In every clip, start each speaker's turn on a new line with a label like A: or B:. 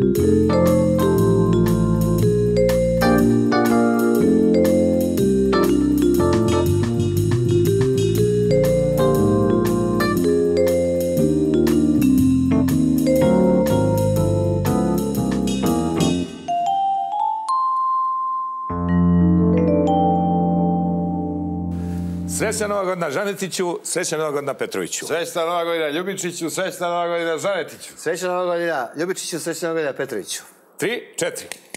A: Srećna Nova godina Žanetiću, srećna Nova godina Petroviću.
B: Srećna Nova godina Ljubičiću, srećna Nova godina Žanetiću.
C: Srećna Nova godina Ljubičiću, srećna Nova godina Petroviću.
A: 3, 4.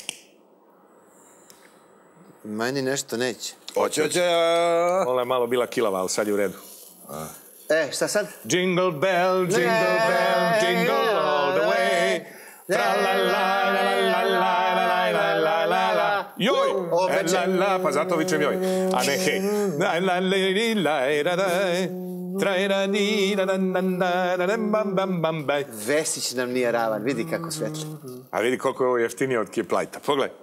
C: Meni nešto neće.
B: Hoće.
A: Ona je malo bila kilava, ali sad je u redu.
C: Šta sad?
A: Jingle bell, jingle bell, jingle all the way. Tra-la-la-la-la-la-la-la-la-la. Joj! La-la-la, pa zato vičem joj. A ne hej.
C: Vesić nam nije ravan, vidi kako svetli.
A: A vidi koliko je ovo jeftinije od Kiplajta. Pogledaj.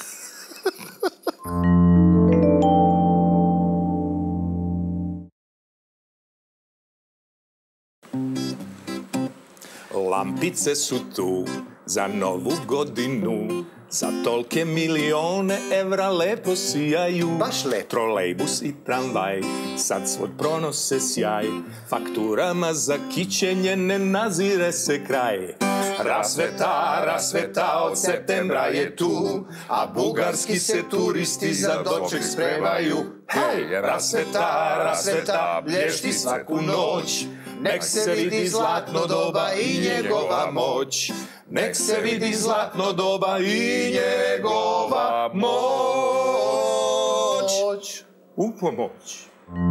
A: Lampice su tu za novu godinu, za tolke milione evra lepo sijaju.
C: Baš lepo.
A: Trolejbus i tramvaj sad svoj pronose sjaj, fakturama za kićenje ne nazire se kraj. Rasveta, rasveta od septembra je tu, a bugarski se turisti za doček spremaju. Hej, rasveta, rasveta, blješti svaku noć, nek se vidi zlatno doba i njegova moć. Nek se vidi zlatno doba i njegova moć. U pomoć.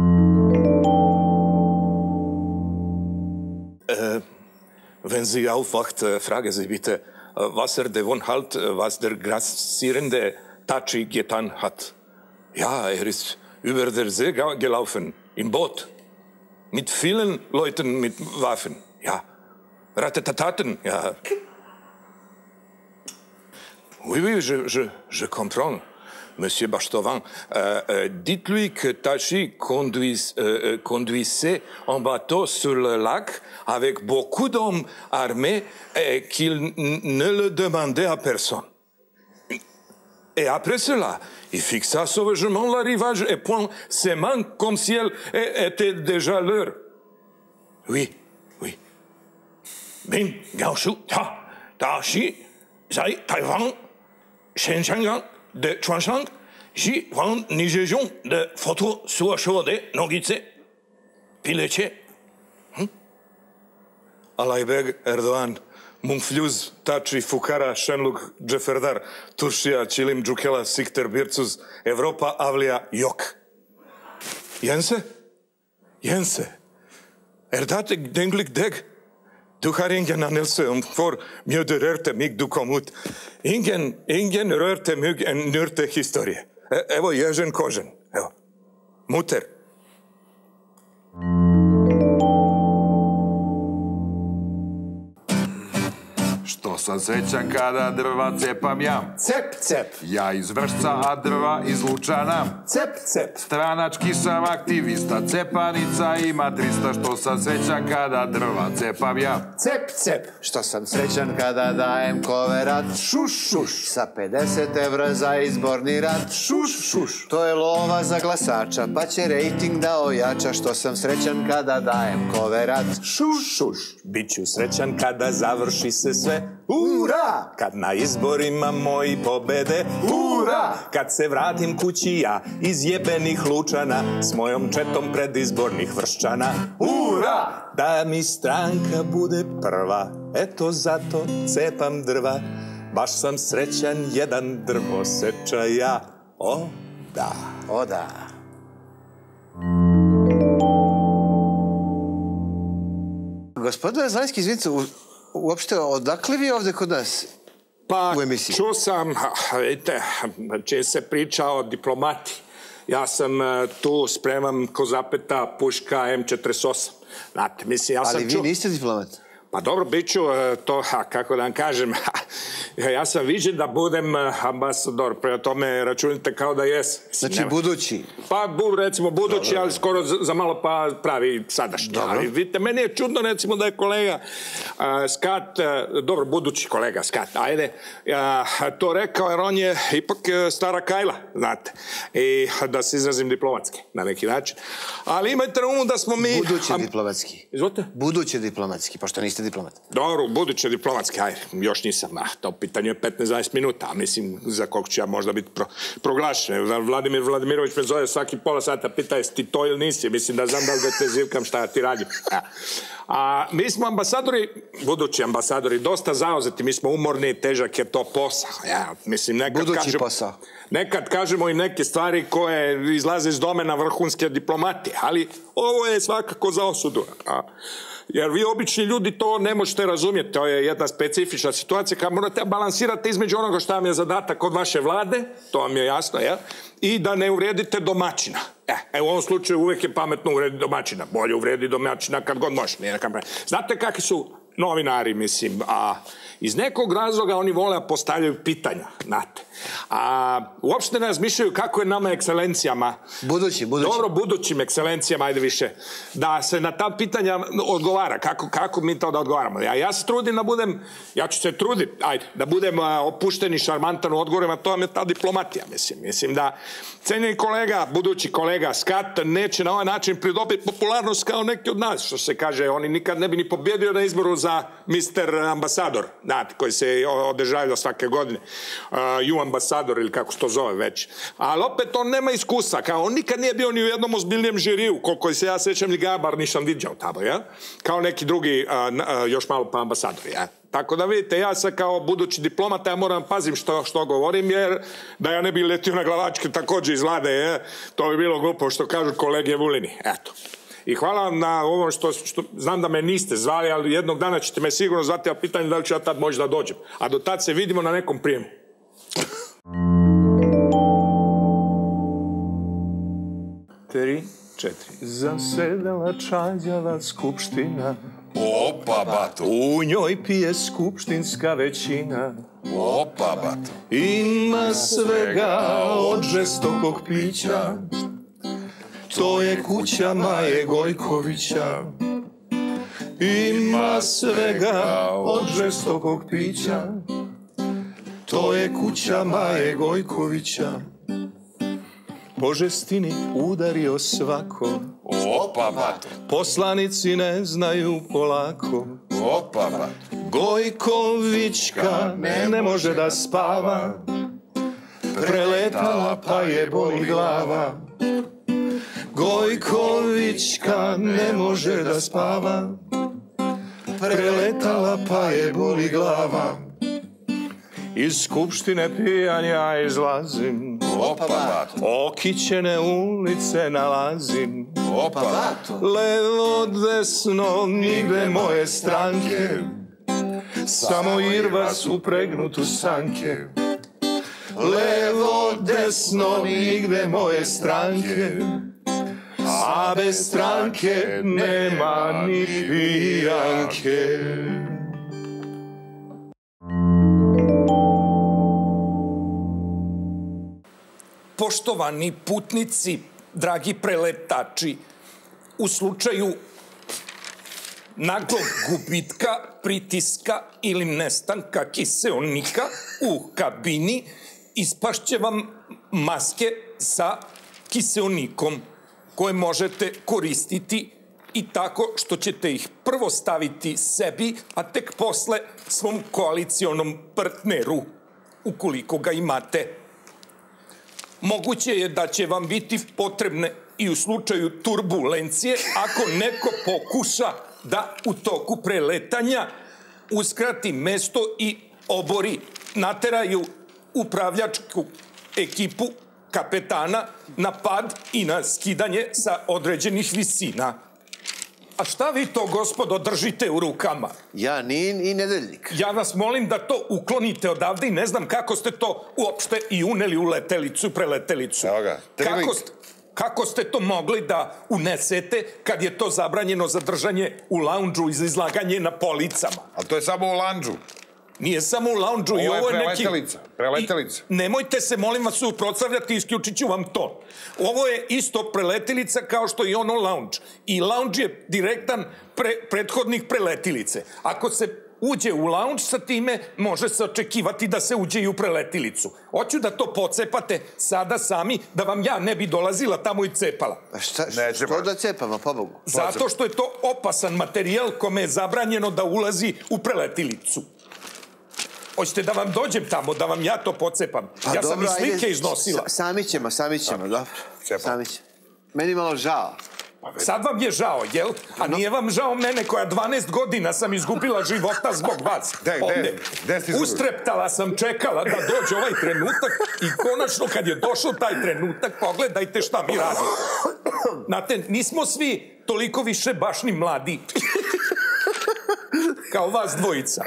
A: Wenn Sie aufwacht, frage Sie bitte, was davon halt, was der grassierende Tachi getan hat. Ja, ist über der See gelaufen, im Boot. Mit vielen Leuten mit Waffen, ja. Ratatataten, ja. Oui, oui, je comprends, Monsieur Bachtovan. Dites-lui que Tachi conduisait un bateau sur le lac avec beaucoup d'hommes armés et qu'il ne le demandait à personne. Et après cela, il fixa sauvagement l'arrivage et point ses mains comme si elles étaient déjà l'heure. Oui, oui. Bin, Gaoshu, Tachi, Zai, Taïwan, Shenzhen, de Chuanshang, Ji, Wang, Nijejon, de Foto, Suashode, Nogice, Pileche. Alaibeg, Erdoğan, Mumfljuz, Tači, Fukara, Šenluk, Džeferdar, Turšija, Čilim, Džukela, Sikter, Bircuz, Evropa, Avlija, Jok. Jense? Jense. Dat ik denkelijk deg. Du har ingen anelse om for mye du rørte mig du kom ut. Ingen rørte mig en nørte historie. Evo ježen kožen. Evo. Muter.
B: Što sam srećan kada drva cepam ja.
C: Cep, cep.
B: Ja iz Vršca, a drva iz Lučana.
C: Cep, cep.
B: Stranački sam aktivista, cepanica ima 300. Što sam srećan kada drva cepam ja.
C: Cep, cep. Što sam srećan kada dajem koverat. Šuš, šuš. Sa 50 evra za izborni rat. Šuš, šuš. To je lova za glasača, pa će rejting da ojača. Što sam srećan kada dajem koverat. Šuš, šuš.
A: Biću srećan kada završi se sve.
C: Ura!
A: Kad na izborima moji pobede.
C: Ura!
A: Kad se vratim kući ja iz jebenih Lučana s mojom četom predizbornih Vrščana.
C: Ura!
A: Da mi stranka bude prva, eto zato cepam drva. Baš sam srećan jedan drvoseča ja. O, da.
C: O, da. Gospodine Zlanjski, izvinite, uopšte, odakle vi ovde kod nas u emisiji?
A: Čuo sam, vidite, čije se priča o diplomati. Ja sam tu spremam ko zapeta puška M48. Znate, mislim, ja sam
C: Ali vi niste diplomat?
A: Pa dobro, bit ću to, kako da vam kažem, Ja sam viđen da budem ambasador, prema tome računite kao da jes.
C: Znači budući.
A: Pa recimo budući, ali skoro za malo pa pravi sadašnji. Ali vidite, meni je čudno recimo da je kolega Skat, dobro, budući kolega Skat, ajde, to rekao jer on je ipak stara kajla, znate. I da se izrazim diplomatski, na neki način. Ali imajte na umu da smo mi...
C: Budući diplomatski.
A: Izvolite?
C: Budući diplomatski, pošto niste diplomat.
A: Dobro, budući diplomatski, ajde, još nisam, to pitanje je 15-20 minuta, a mislim za kog ću ja možda biti proglašen. Vladimir Vladimirović me zove svaki pola sata, pita jesi ti to ili nisi, mislim da znam da li da te zivkam šta ti radim. A mi smo ambasadori, budući ambasadori, dosta zauzeti, mi smo umorni, težak je to posao. Mislim,
C: budući posao.
A: Nekad kažemo i neke stvari koje izlaze iz domena vrhunske diplomatije, ali ovo je svakako za osudu. Jer vi obični ljudi to ne možete razumjeti, to je jedna specifična situacija kada morate balansirati između onoga što vam je zadatak od vaše vlade, to vam je jasno, i da ne uvrijedite domaćina. U ovom slučaju uvijek je pametno uvrijediti domaćina, bolje uvrijediti domaćina kad god može. Znate kakvi su novinari, mislim, iz nekog razloga oni vole da postavljaju pitanja, znate. Uopšte ne razmišljaju kako je nama ekscelencijama.
C: Budući.
A: Dobro, budućim ekscelencijama, ajde više. Da se na ta pitanja odgovara. Kako mi to da odgovaramo? Ja se trudim da budem, ja ću se truditi, ajde, da budem opušten i šarmantan u odgovorima, to vam je ta diplomatija, mislim. Mislim da cenjeni kolega, budući kolega Skat neće na ovaj način pridobiti popularnost kao neki od nas, što se kaže, oni nikad ne bi ni pobjedio na izboru za Mr. Ambasador, znate, koji se održavaju svake godine. Ambasador ili kako se to zove već. Ali opet on nema iskustva, kao on nikad nije bio ni u jednom ozbiljnijem žiriju, koliko se ja sećam, ni Gabar nisam viđao tamo, kao neki drugi, još malo pa ambasadori, Tako da vidite, ja sam kao budući diplomata, ja moram pazim što govorim, jer da ja ne bi letio na glavačke također iz vlade, to bi bilo glupo što kažu kolege Vulini, eto. I hvala vam na ovom što znam da me niste zvali, ali jednog dana ćete me sigurno zvati, a pitanje da li ću ja tad moći da dođem. A do tad se vidimo na nekom prijemu. 3, 4. Zasedala čađala skupština.
B: Opa, bato.
A: U njoj pije skupštinska većina.
B: Opa, bato.
A: Ima svega od žestokog pića. To je kuća Maje Gojkovića. Ima svega od žestokog pića. To je kuća Maje Gojkovića. Po žestini udario svako.
B: Opa, bato.
A: Poslanici ne znaju polako.
B: Opa, bato.
A: Gojkovićka ne može da spava. Preletala pa je boli glava. Gojkovićka ne može da spava. Preletala pa je boli glava. Iz skupštine pijan ja izlazim.
B: Opa, bato.
A: Okićene ulice nalazim.
B: Opa, bato.
A: Levo, desno, nigde moje stranke. Samo Irva su pregnutu sanke. Levo, desno, nigde moje stranke. A bez stranke nema ni pijanke. Poštovani putnici, dragi preletači, u slučaju naglog gubitka, pritiska ili nestanka kiseonika u kabini, ispašće vam maske sa kiseonikom koje možete koristiti i tako što ćete ih prvo staviti sebi, a tek posle svom koalicionom partneru, ukoliko ga imate. Moguće je da će vam biti potrebne i u slučaju turbulencije ako neko pokuša da u toku preletanja uskrati mesto i obori, nateraju upravljačku ekipu kapetana na pad i na skidanje sa određenih visina. A šta vi to, gospodo, držite u rukama?
C: Ja i nedeljnik.
A: Ja vas molim da to uklonite odavde i ne znam kako ste to uopšte i uneli u letelicu, preletelicu.
B: Evo ga.
A: Kako ste to mogli da unesete kad je to zabranjeno za držanje u laundžu i za izlaganje na policama?
B: Ali to je samo u laundžu.
A: Nije samo u lounge-u i ovo je neki...
B: Preletelica.
A: Nemojte se, molim vas, suprotstavljati, isključit ću vam to. Ovo je isto preletilica kao što i ono lounge. I lounge je direktan prethodnik preletilice. Ako se uđe u lounge sa time, može se očekivati da se uđe i u preletilicu. Hoću da to pocepate sada sami, da vam ja ne bi dolazila tamo i cepala.
C: Što da cepamo, pobogu?
A: Zato što je to opasan materijal kome je zabranjeno da ulazi u preletilicu. Hoćete da vam dođem tamo, da vam ja to pocepam? Ja sam i slike iznosila.
C: Sami ćemo, dobro. Sami ćemo. Meni malo žao.
A: Sad vam je žao, jel? A nije vam žao mene koja 12 godina sam izgubila života zbog vas. Ustreptala sam, čekala da dođe ovaj trenutak i konačno kad je došao taj trenutak, pogledajte šta mi radimo. Znate, nismo svi toliko više baš ni mladi. Kao vas dvojica.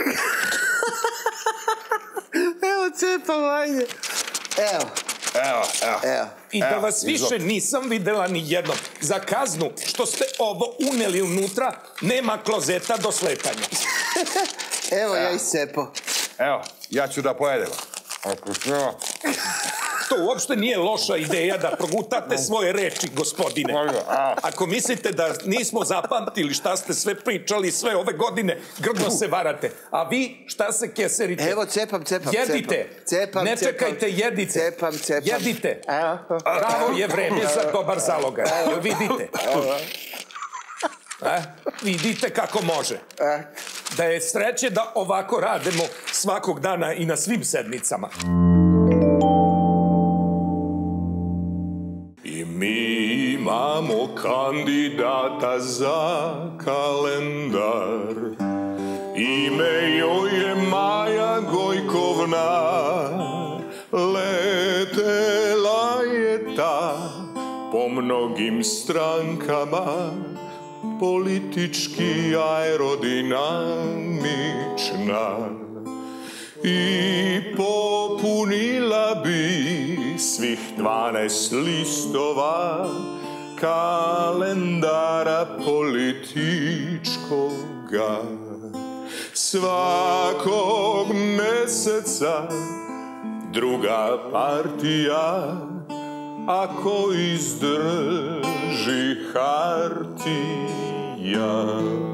C: Evo cepam, ajde. Evo.
A: I da vas više nisam videla ni jednom. Za kaznu što ste ovo uneli unutra, nema klozeta do slepanja.
C: Evo ja iscepo.
B: Evo, ja ću da pojedem.
A: To uopšte nije loša ideja da progutate svoje reči, gospodine. Ako mislite da nismo zapamtili šta ste sve pričali sve ove godine, grdno se varate. A vi šta se keserite?
C: Evo, cepam.
A: Jedite. Ne čekajte, jedite.
C: Cepam.
A: Jedite. Pravo je vreme za dobar zalogaj. Vidite. Vidite kako može. Da je sreće da ovako radimo svakog dana i na svim sednicama. I mi imamo kandidata za kalendar. Ime joj je Maja Gojkovna. Letela je ta po mnogim strankama, politički aerodinamična. I popunila bi svih 12 listova kalendara političkoga. Svakog meseca druga partija, ako izdrži hartija.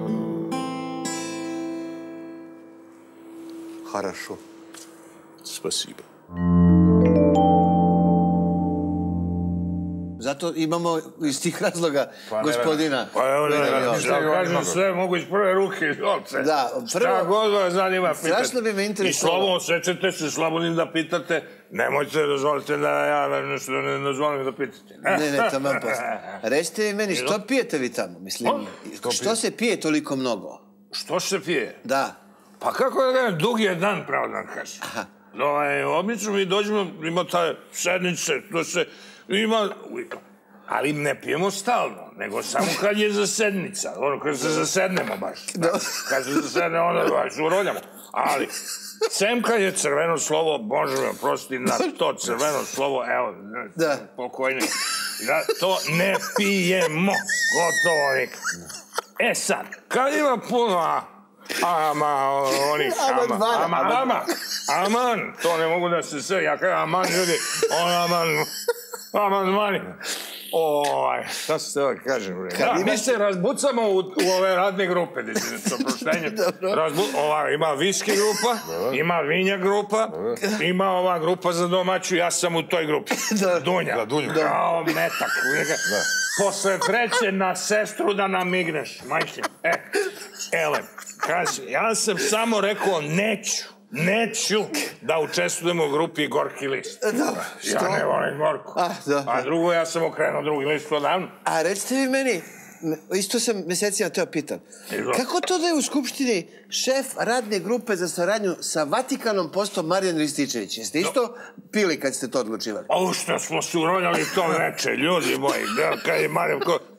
C: Хорошо.
A: Спасибо.
C: Zato imamo iz tih razloga gospodina.
D: Pa evo ne, kažem sve mogu iz prve ruke iz ovce.
C: Da,
D: šta god vas zanima pitati.
C: Strašno bi me interesovalo.
D: I slovom sečete se, slobodnim da pitate. Nemojte dozvolite da ja nešto ne dozvolim da pitate.
C: Ne, tamo posle. Recite mi meni, što pijete vi tamo? Mislim, što se pije toliko mnogo?
D: Što se pije?
C: Da.
D: Pa kako da kažem, dug je dan, pravo da kažem. Obično mi dođemo, ima ta sednice, to se ima, ali ne pijemo stalno, nego samo kad je zasednica, ono kad se zasednemo baš. Kad se zasedne, onda baš uroljamo. Ali, sem kad je crveno slovo, Bože me oprosti, na to crveno slovo, evo, pokojni, to ne pijemo, gotovo nikad. E sad, kad ima puno aman, to ne mogu da se sve, ja kažem aman ljudi, amandmani. Šta se teo kažem? Mi se razbucamo u ove radne grupe, sa proštenjem. Ima viski grupa, ima vinja grupa, ima ova grupa za domaću, ja sam u toj grupi. Dunja. Kao metak. Posle treće na sestru da namigneš, majke. Elem. Ja sam samo rekao neću da učestvujem u grupi Gorki list. Ja ne volim Gorku. A drugo, ja sam okrenuo drugi list odavno.
C: A recite vi meni, isto sam mesecima teo pitan, kako to da je u Skupštini šef radne grupe za saradnju sa Vatikanom postao Marijan Rističević? Jeste isto pili kad ste to odlučivali?
D: Ovo što smo se uroljali to veče, ljudi moji, kad je Marijan,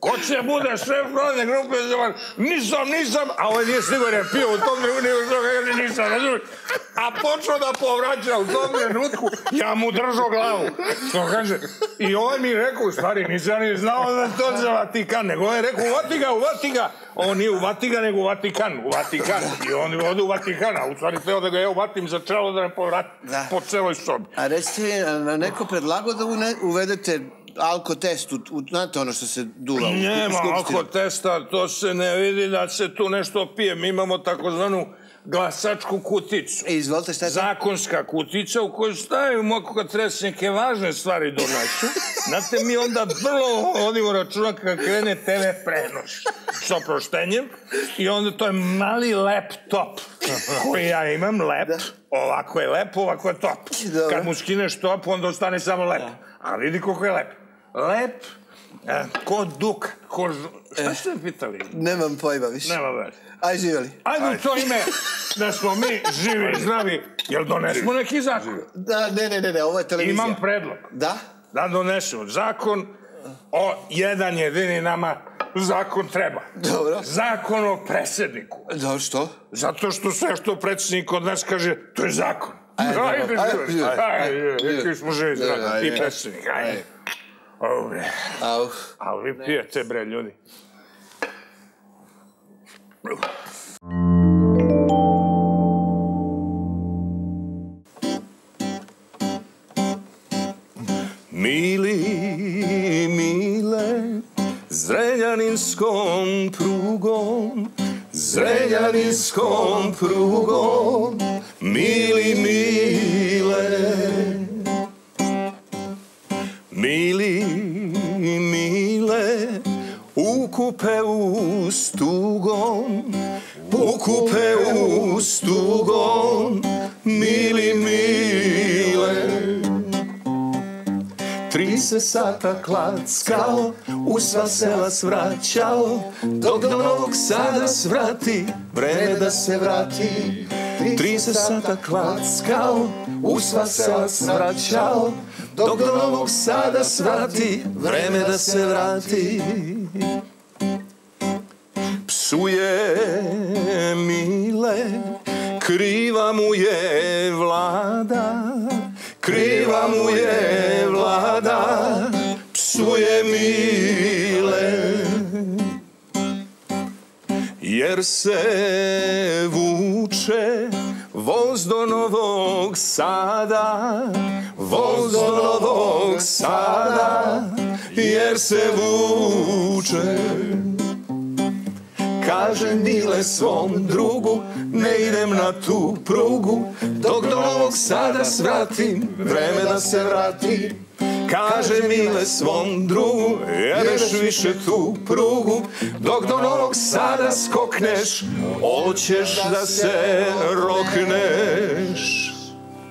D: Ko će bude šef rodne grupe? Nisam, a ovaj nije siguran je pio u tom trenutku, nisam, razumiješ? A počeo da povraća u tom trenutku, ja mu držao glavu. Što kaže? I ovaj mi rekao, u stvari, nisam ni znao da to za Vatikan, nego on je rekao, uvati ga. On nije u Vatikan, nego u Vatikan. I on ode u Vatikan, a u stvari teo da ga ja uvatim za čelo da ne povrati po celoj sobi.
C: A recite, neko predlagao da uvedete alkotest, znate ono što se duva u skupštini?
D: Nema alkotesta, to se ne vidi da se tu nešto pije. Mi imamo takozvanu glasačku kuticu.
C: Izvolite, šta je to?
D: Zakonska kutica u kojoj stavimo ako treba se neke važne stvari donesu. Znate, mi onda vrlo vodimo računa kad krene TV prenos s oproštenjem i onda to je mali laptop koji ja imam, ovako je lep, ovako je top. Kad mu skineš top, onda ostane samo lep. A vidi koliko je lep. Lep, ko Duka, šta ste pitali?
C: Nemam pojma više.
D: Nema veze.
C: Aj, živjeli.
D: Ajde u to ime da smo mi živi i zdravi. Jel donesemo neki zakon?
C: Ne, ovo je televizija.
D: Imam predlog.
C: Da?
D: Da donesemo zakon o jedan jedini nama zakon treba.
C: Dobro.
D: Zakon o predsjedniku.
C: Dobro, što?
D: Zato što sve što predsjednik od nas kaže, to je zakon. Ajde, rekli smo živi zdravi. I predsjednik, ajde. Ali vi pijete, bre, ljudi. Mile, Zrenjaninskom prugom, mili, ukupe ustugom, mili, 30 sata klackao, u sva sela svraćao, dok do Novog Sada svrati, vreme da se vrati. 30 sata klackao, u sva sela svraćao, dok do Novog Sada svrati, vreme da se vrati. Psuje Mile, kriva mu je vlada, psuje Mile, jer se vuče voz do Novog Sada, jer se vuče. Kaže Mile svom drugu, ne idem na tu prugu, dok do Novog Sada svratim, vreme da se vrati. Kaže Mile svom drugu, jedeš više tu prugu, dok do Novog Sada skokneš, hoćeš da se rokneš.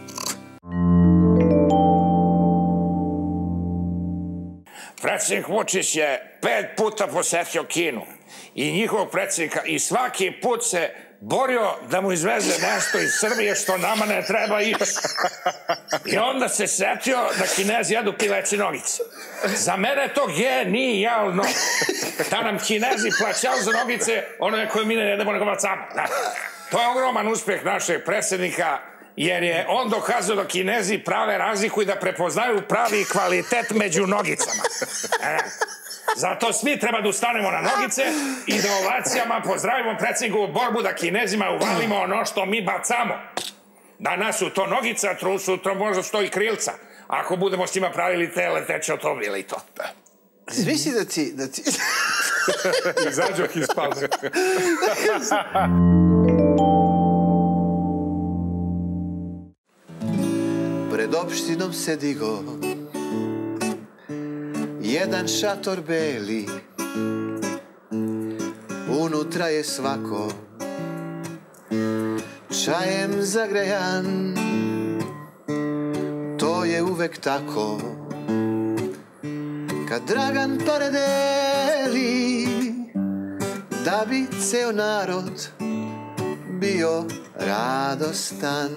D: Predsjednik Vučić je 5 puta posetio Kinu i njihovog predsjednika i svaki put se borio da mu izveze nešto iz Srbije što nama ne treba ići. I onda se setio da Kinezi jedu pileće nogice. Za mene je to genijalno. Da nam Kinezi plaćaju za nogice one koje mi ne jedemo nego bacamo. To je ogroman uspjeh našeg predsjednika, jer je on dokazao da Kinezi prave razliku i da prepoznaju pravi kvalitet među nogicama. Zato svi treba da ustanemo na nogice i da ovacijama pozdravimo predsjednikovu borbu da Kinezima uvalimo ono što mi bacamo. Danas su to nogica, sutra možda stoji krilca. Ako budemo s njima pravili te leteće automobile i to.
C: Zvisli da ti...
D: Izađok iz pauze.
C: Pred opštinom se digo jedan šator beli, unutra je svako čajem zagrejan, to je uvek tako. Kad Dragan pare deli, da bi ceo narod bio radostan.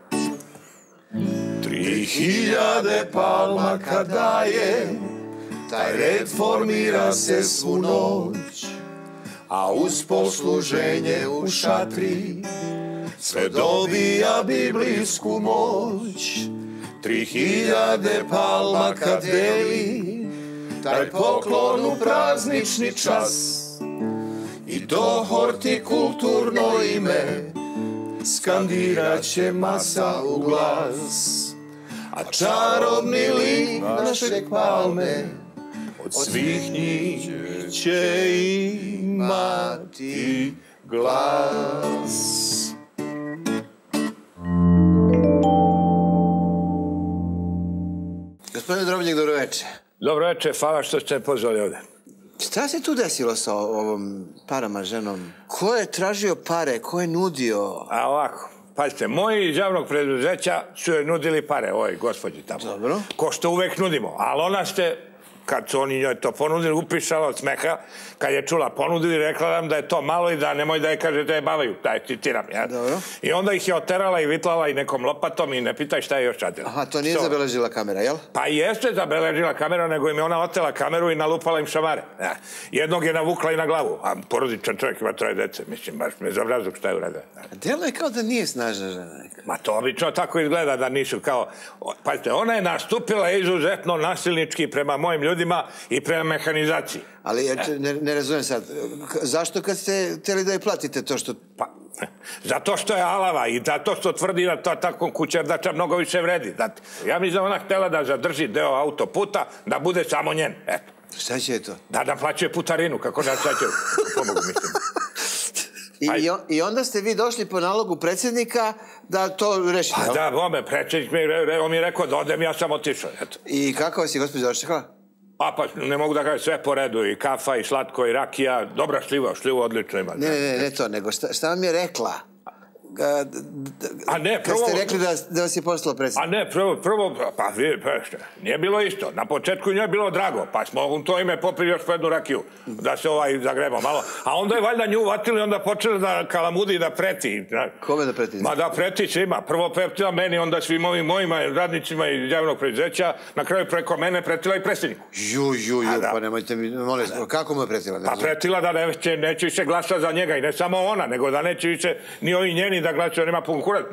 D: 3000 palma kad daje,
C: Taj red formira se svu noć, a uz posluženje u šatri sve dobija biblijsku moć. 3000 palma kad deli taj poklon u praznični čas, i to hortikulturno ime skandirat će masa u glas. A čarobni lik naše palme od svih njih će imati glas. Gospodine Drobnjak, dobroveče.
D: Dobroveče, hvala što ste me pozvali ovde.
C: Šta se tu desilo sa ovom parama ženom? Ko je tražio pare, ko je nudio?
D: A ovako, pazite, moji iz javnog preduzeća su joj nudili pare, ovoj gospođi tamo.
C: Dobro.
D: Ko što uvek nudimo, ali ona ste, kad su oni njoj to ponudili, upišala od smeha, kad je čula ponudili, rekla nam da je to malo i da nemoj da je kaže da je bavaju, da je citiram. Ja?
C: Dobro.
D: I onda ih je oterala i vitlala i nekom lopatom i ne pitaj šta je još radila.
C: Aha, to nije zabeležila kamera, jel?
D: Pa jeste zabeležila kamera, nego im je ona otela kameru i nalupala im šamare. Ja. Jednog je navukla i na glavu, a porodičan čovjek ima 3 dece, mislim, baš me za obrazog šta je uradio.
C: Delo je kao da nije snažna žena.
D: Ma to obično tako izgleda da nisu kao... Pazite, ona je nastupila izuzetno nasilnički prema mojim ljudima i prema mehanizaciji.
C: Ali ne razumijem sad, zašto kad ste htjeli da je platite to što...
D: Pa, zato što je alava i zato što tvrdi da to tako kućerdača mnogo više vredi. Ja mislim da ona htjela da zadrži deo autoputa, da bude samo njen. Eto.
C: Šta će to?
D: Da naplaćuje putarinu, kako da šta će... Pomogu, mislim.
C: I onda ste vi došli po nalogu predsjednika da to rešite?
D: Pa da, predsjednik mi je rekao da odem, ja sam otišao.
C: I kako vas je gospođa dočekala?
D: Pa ne mogu da kažem, sve po redu, i kafa, i slatko, i rakija, dobra šljiva odlično ima.
C: Ne to, nego šta vam je rekla?
D: A ne, prvo...
C: Kad ste rekli da vas je poslao predsjednik?
D: A ne, prvo, pa nije bilo isto. Na početku njoj je bilo drago, pa smo u to ime popili još po jednu rakiju, da se zagreba malo. A onda je valjda nju uvatili i onda počeli da kalamudi i da preti.
C: Kome da preti?
D: Ma da preti svima. Prvo pretila meni, onda svim ovim mojima radnicima iz javnog preduzeća, na kraju preko mene pretila i predsjedniku.
C: Pa nemojte mi, molim, kako mu je pretila?
D: Pa pretila da neće više glasa za njega i ne samo ona, nego da neće više ni ovi njeni da glasuju, on ima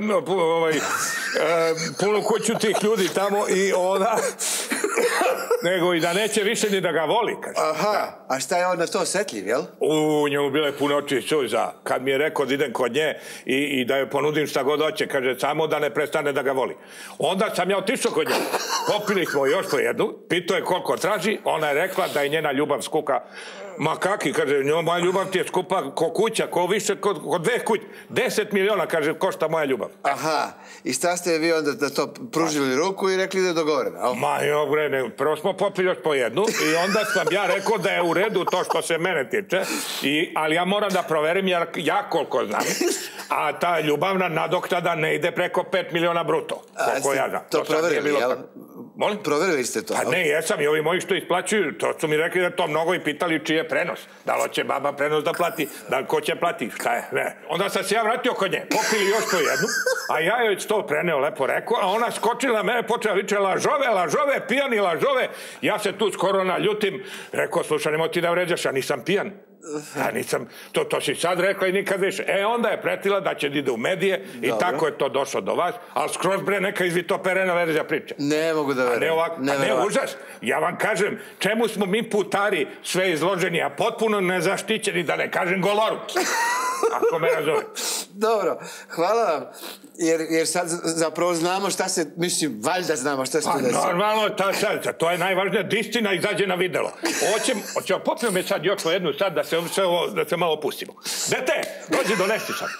D: punu kuću tih ljudi tamo i ona, nego i da neće više ni da ga voli.
C: Aha, a šta je on na to osjetljiv, jel?
D: Njemu bile puno oči suza. Kad mi je rekao da idem kod nje i da joj ponudim šta god hoće, kaže samo da ne prestane da ga voli. Onda sam ja otišao kod nje. Popili smo još po jednu, pitao je koliko traži, ona je rekla da je njena ljubav skuka. Ma kaki, kaže, moja ljubav ti je skupa ko kuća, ko više, kod 2 kuće. 10 miliona, kaže, košta moja ljubav.
C: Aha, i šta ste vi onda da to pružili ruku i rekli da je dogovoreno?
D: Ma ne, prvo smo popili još po jednu i onda sam ja rekao da je u redu to što se mene tiče, ali ja moram da proverim jer ja koliko znam, a ta ljubavna nadoknada ne ide preko 5 miliona bruto. Koliko ja znam.
C: To proverili, jel?
D: Molim?
C: Proverili ste to?
D: Pa ne, jesam i ovi moji što isplaćuju, to su mi rekli da to mnogo i pitali čiji je prenos. Da li će baba prenos da plati, da li ko će plati, šta je, ne. Onda sam se ja vratio kod nje, popili još po jednu, a ja joj to preneo, lepo rekao, a ona skočila mene, počela viče lažove, pijani lažove. Ja se tu skoro naljutim, rekao, slušaj, nemoj ti da vređaš, ja nisam pijan. Ja nisam, to si sad rekla i nikad više. Onda je pretila da će da ide u medije i tako je to došlo do vas, ali skroz bre neka izvitoperena verzija priče.
C: Ne mogu da verujem.
D: A ne užas. Ja vam kažem, čemu smo mi putari sve izloženi, a potpuno nezaštićeni, da ne kažem goloruki. Ako me razume.
C: Dobro, hvala vam. Jer sad zapravo znamo šta se, mislim, valjda znamo šta se tu desilo.
D: Normalno, to je najvažnija, da istina izađe na videlo. Hoćemo, popnemo me sad još po jednu sad da se malo opustimo. Dete, dođi donesti sad.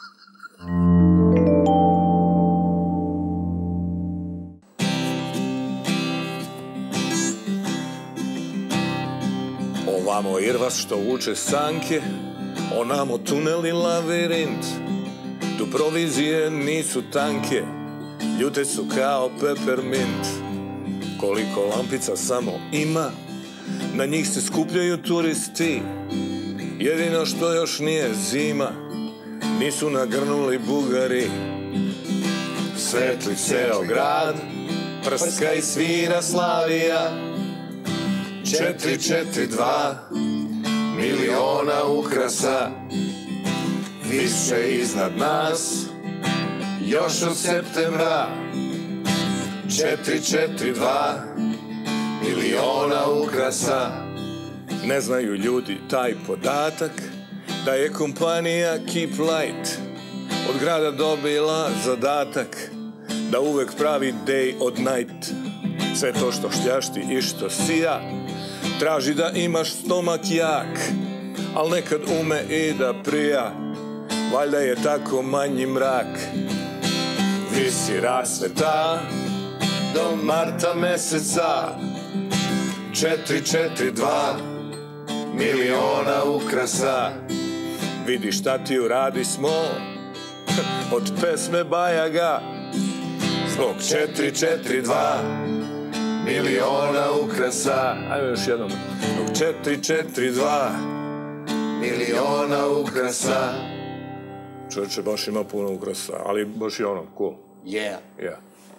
D: Ovamo irvas što vuče sanke, onamo tunel i lavirint. Tu provizije nisu tanke, ljute su kao peppermint. Koliko lampica samo ima, na njih se skupljaju turisti. Jedino što još nije zima, nisu nagrnuli Bugari. Svetli ceo grad, prska i svira Slavija.
C: 442 miliona ukrasa, više iznad nas, još od septembra. 442 miliona ukrasa.
A: Ne znaju ljudi taj podatak, da je kompanija Keep Light od grada dobila zadatak da uvek pravi day od night. Sve to što šljašti i što sija traži da imaš stomak jak, al nekad ume i da prija, valjda je tako manji mrak. Visi rasveta do marta meseca, 442 miliona ukrasa. Vidi šta ti uradi smo od pesme Bajaga. Zbog 442 miliona ukrasa. Ajmo još jednom. Zbog 442 miliona ukrasa. Čovječe, baš ima puno ukrasa, ali baš je ono, cool.
C: Yeah.
A: Yeah.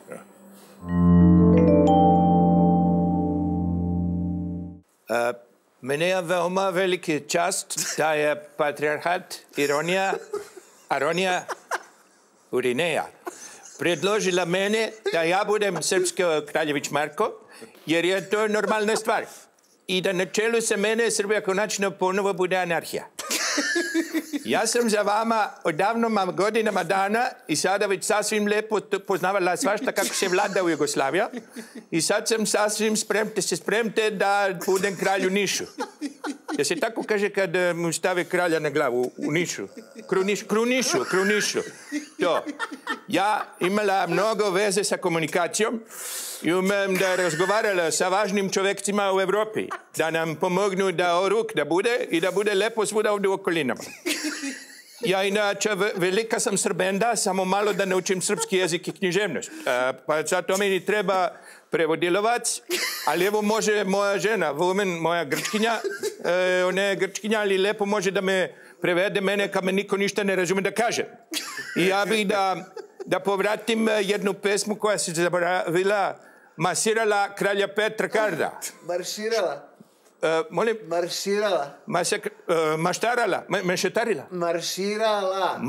D: Mene je veoma veliki čast da je patrijarhat Aronija Urineja predložila mene da ja budem srpski kraljević Marko, jer je to normalna stvar. I da na čelu sa mene Srbija konačno ponovo bude anarhija. Ja sam za vama odavno godinama dana i sada već sasvim lepo poznavala svašta kako se vlada u Jugoslaviji. I sad sam sasvim spremte da budem kralj u Nišu. Da se tako kaže kad mu stave kralja na glavu u Nišu. Krunišu. To. Ja imala mnogo veze sa komunikacijom i umem da razgovarala sa važnim čovjekcima u Evropi. Da nam pomognu da oruk da bude i da bude lepo svuda ovdje u okolinama. Ja inače velika sam Srbenda, samo malo da naučim srpski jezik i književnost. Pa zato meni treba prevodilovac, ali evo može moja žena, moja Grčkinja, ona je Grčkinja, ali lepo može da me prevede mene kad me niko ništa ne razume da kaže. I ja bih da povratim jednu pesmu koja se zaboravila, Masirala kralja Petra Karda.
C: Marširala.
D: Molim?
C: Marširala.
D: Maštarala. Mešetarila.
C: Marširala.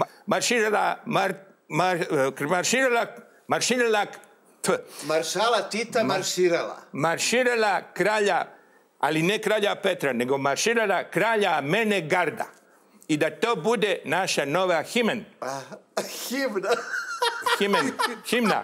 D: Marširala.
C: Maršala Tita marširala.
D: Marširala kralja, ali ne kralja Petra, nego marširala kralja mene Garda. I da to bude naša nova himen. Himna.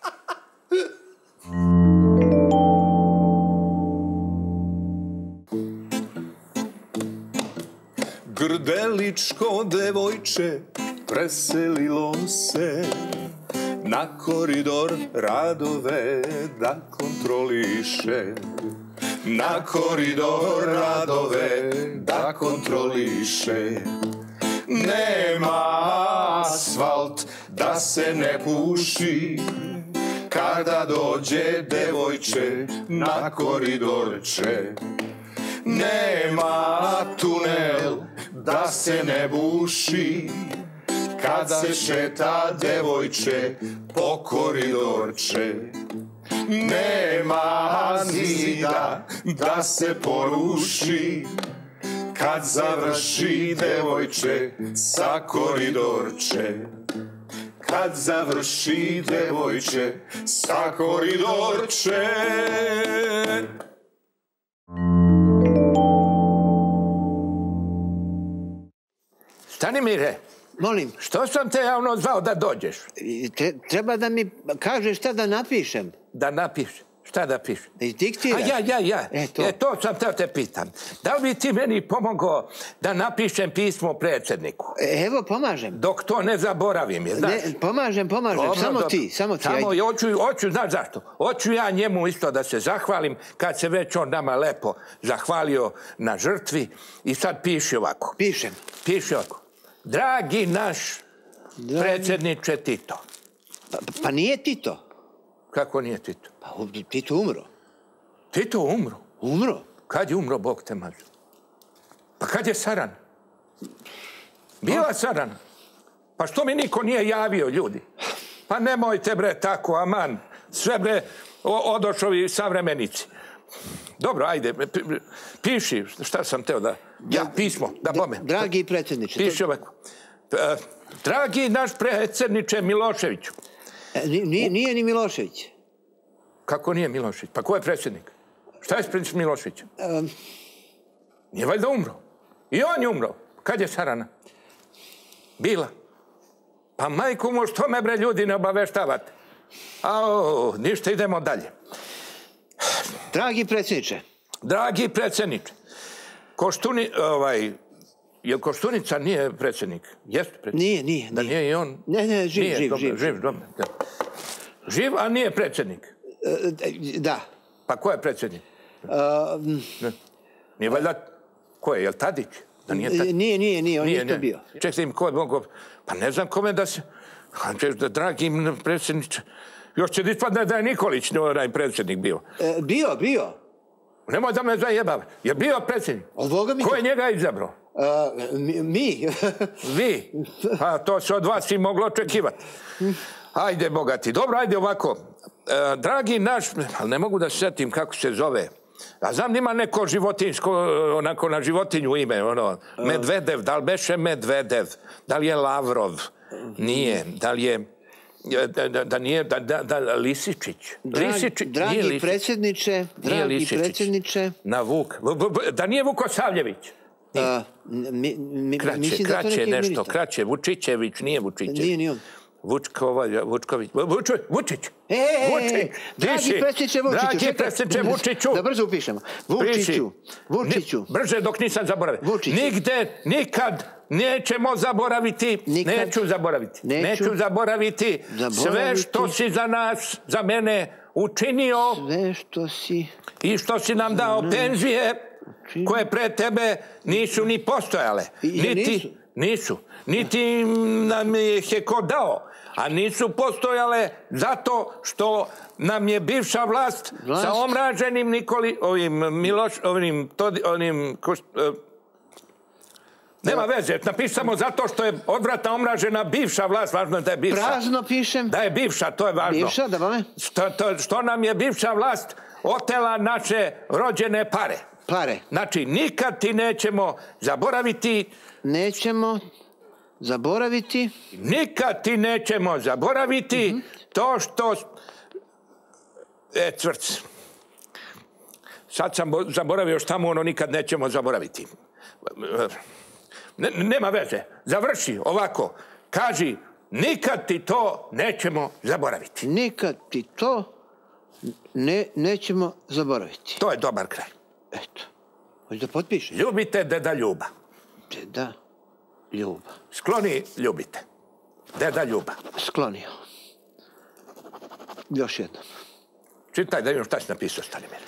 A: Grdeličko devojče preselilo se na koridor radove da kontroliše. Na koridor radove da kontroliše. Nema asfalt da se ne puši kada dođe devojče na koridorče. Nema tunel da se ne buši kad se šeta devojče po koridorče. Nema zida da se poruši kad završi devojče sa koridorče. Kad završi devojče sa koridorče.
D: Stanimire,
C: molim.
D: Što sam te javno zvao da dođeš?
C: Treba da mi kažeš šta da napišem.
D: Da napišem? Šta da pišem?
C: Diktiraš?
D: Ja. To sam te pitam. Da li bi ti meni pomogao da napišem pismo predsjedniku?
C: Evo, pomažem.
D: Dok to ne zaboravim, je, znaš?
C: Pomažem. Samo ti.
D: Samo hoću, znaš zašto? Hoću ja njemu isto da se zahvalim, kad se već on nama lepo zahvalio na žrtvi. I sad piši ovako. Piši ovako. Dragi naš predsjedniče Tito.
C: Pa nije Tito.
D: Kako nije Tito?
C: Pa Tito umro.
D: Tito umro?
C: Umro.
D: Kad je umro, Bog te mađu? Pa kad je saran? Bila saran. Pa što mi niko nije javio, ljudi? Pa nemojte bre tako, aman. Sve bre odošovi savremenici.
A: Dobro, ajde, piši, šta sam teo da... Ja, pismo, da bome.
E: Dragi predsjedniče.
A: Piši ovako. Dragi naš predsjedniče Miloševiću.
E: Nije ni Milošević.
A: Kako nije Milošević? Pa ko je predsjednik? Šta je s Miloševićem? Nije valjda umro. I on je umro. Kad je sarana? Bila. Pa majku mu, što me bre ljudi ne obaveštavate? Ništa, idemo dalje.
E: Dragi predsjedniče.
A: Dragi predsjedniče. Jel Koštunica nije predsjednik? Jeste predsjednik?
E: Nije.
A: Da nije i on?
E: Ne, živ.
A: Dobro. Živ, a nije predsjednik?
E: Da.
A: Pa ko je predsjednik? Nije valjda... Ko je? Jel Tadić?
E: Nije, on je to bio.
A: Čekaj, ko je mogo... Pa ne znam kome da se... Dragi predsjedniče... Još će ispadne da je Nikolić onaj predsjednik bio.
E: Bio.
A: Nemoj da me zajebava. Je bio predsjednik? Ko je njega izabrao?
E: Mi.
A: Vi? A to se od vas i moglo očekivati. Ajde, bogati. Dobro, ajde ovako. Dragi naš... Ali ne mogu da se sjetim kako se zove. A znam ima neko životinjsko, onako na životinju ime, Medvedev, da li beše Medvedev? Da li je Lavrov? Nije. Da li je... Da nije Lisičić.
E: Dragi predsjedniče.
A: Na Vuk. Da nije Vukosavljević. Kraće nešto. Kraće. Vučićević. Nije Vučićević.
E: Nije on.
A: Vučković. Vučić.
E: Dragi predsjedniče Vučiću.
A: Dragi predsjedniče Vučiću.
E: Da brzo upišemo. Vučiću.
A: Brže dok nisam zaboravio. Nigde, nikad nećemo zaboraviti. Neću zaboraviti sve što si za nas, za mene učinio.
E: Sve što si...
A: I što si nam dao penzije koje pre tebe nisu ni postojale. Niti nam ih je ko dao. A nisu postojale zato što nam je bivša vlast sa omraženim nema veze, napisamo zato što je odvratna omražena bivša vlast, važno je da je bivša.
E: Prazno pišem.
A: Da je bivša, to je važno.
E: Bivša, da bome.
A: Što nam je bivša vlast otela naše rođene pare. Znači, nikad ti nećemo zaboraviti. Nikad ti nećemo zaboraviti to što... Cvrc. Sad sam zaboravio šta mu nikad nećemo zaboraviti. Nema veze. Završi ovako. Kaži, nikad ti to nećemo zaboraviti.
E: Nikad ti to nećemo zaboraviti.
A: To je dobar kraj.
E: Eto. Hoće da potpiše?
A: Ljubite Deda Ljuba.
E: Deda Ljuba.
A: Skloni ljubite. Deda Ljuba.
E: Sklonio. Još jednom.
A: Čitaj da vidim šta si napisao, Stanimir.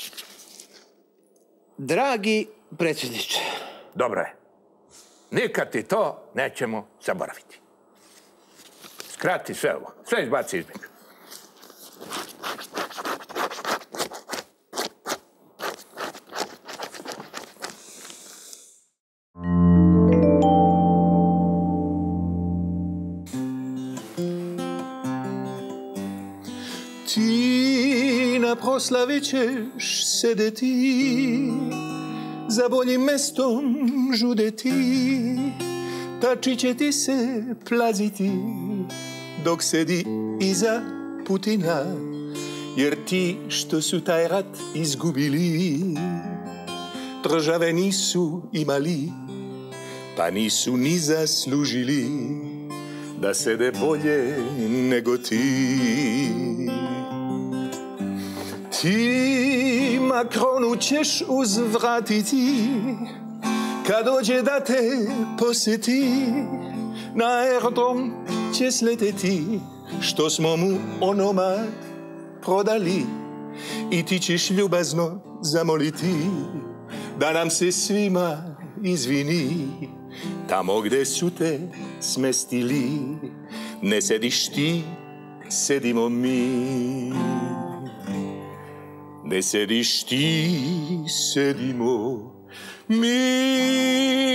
E: Dragi predsjedniče.
A: Dobro je. Nikad ti to nećemo zaboraviti. Skrati sve ovo. Sve izbaci između.
F: Ti na proslavi ćeš sedeti, za boljim mestom žudeti, tači će ti se plaziti, dok sedi iza Putina, jer ti što su taj rat izgubili, države nisu imali, pa nisu ni zaslužili da sede bolje nego ti. Ti Makronu ćeš uzvratiti kad dođe da te posjeti, na aerodrom će sleteti što smo mu onomad prodali, i ti ćeš ljubazno zamoliti da nam se svima izvini tamo gde su te smestili. Ne sediš ti, sedimo mi. Ne sediš ti, sedimo mi.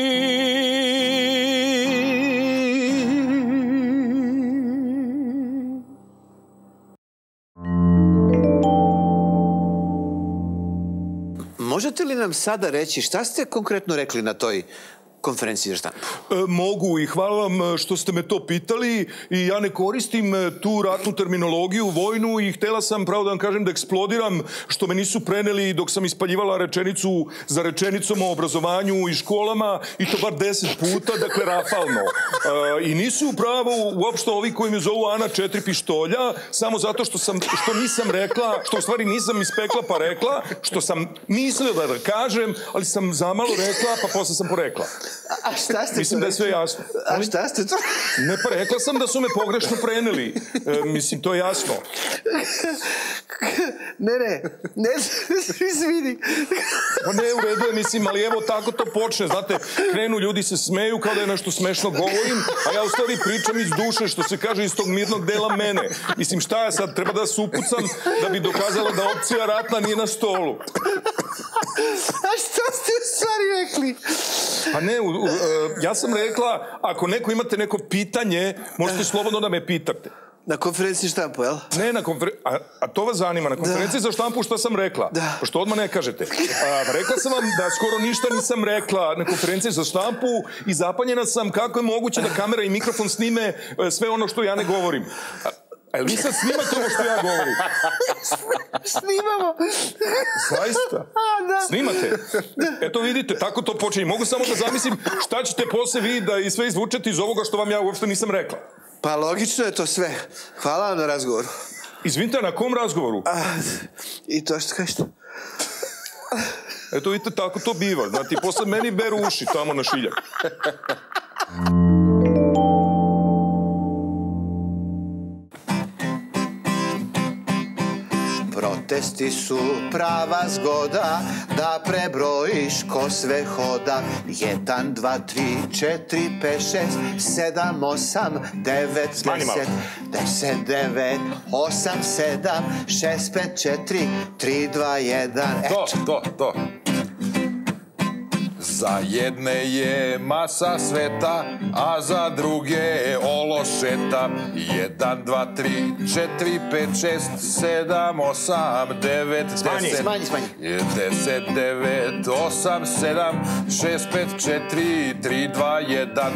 E: možete li nam sada reći šta ste konkretno rekli na toj konferenciji za štampu?
F: Mogu i hvala vam što ste me to pitali i ja ne koristim tu ratnu terminologiju, vojnu i htela sam, pravo da vam kažem, da eksplodiram što me nisu preneli dok sam ispaljivala rečenicu za rečenicom o obrazovanju i školama i to bar 10 puta, dakle rafalno. I nisu upravo uopšte ovi koji me zovu Ana 4 pištolja, samo zato što nisam rekla, što u stvari nisam ispekla pa rekla, što sam mislila da kažem, ali sam zamalo rekla pa posle sam porekla.
E: A šta ste
F: Mislim da je sve jasno.
E: A šta ste to?
F: Ne, pa rekla sam da su me pogrešno preneli. Mislim, to je jasno.
E: Ne, izvini.
F: Pa ne, u redu je, mislim, ali evo tako to počne. Znate, krenu, ljudi se smeju kao da je nešto smešno govorim, a ja u stvari pričam iz duše, što se kaže, iz tog mirnog dela mene. Mislim, šta ja sad, treba da se upucam da bi dokazala da opcija ratna nije na stolu.
E: A šta ste u stvari rekli?
F: Pa ne, ja sam rekla, ako imate neko pitanje, možete slobodno da me pitate.
E: Na konferenciji štampu, jel?
F: Ne, a to vas zanima, na konferenciji za štampu šta sam rekla? Pošto odmah ne kažete. Rekla sam vam da skoro ništa nisam rekla na konferenciji za štampu i zapanjena sam kako je moguće da kamera i mikrofon snime sve ono što ja ne govorim. Ali vi sad snimate ovo što ja govorim?
E: Snimamo.
F: Zaista? Snimate? Eto vidite, tako to počinje. Mogu samo da zamislim šta ćete posle vi da i sve izvučete iz ovoga što vam ja uopšte nisam rekla.
E: Pa logično je to sve. Hvala vam na razgovoru.
F: Izvinite, na kom razgovoru?
E: I to što kažete?
F: Eto vidite, tako to biva. Znate, posle meni beru uši tamo na šiljak.
C: Protesti su prava zgoda da prebrojiš ko sve hoda. 1, 2, 3, 4, 5, 6, 7, 8, 9, 10, 10, 9, 8, 7, 6, 5, 4, 3, 2, 1.
B: To. Za jedne je masa sveta, a za druge ološeta. 1, 2, 3, 4, 5, 6, 7, 8, 9, 10.
E: Smanji.
B: 10, 9, 8, 7, 6, 5, 4, 3, 2, 1.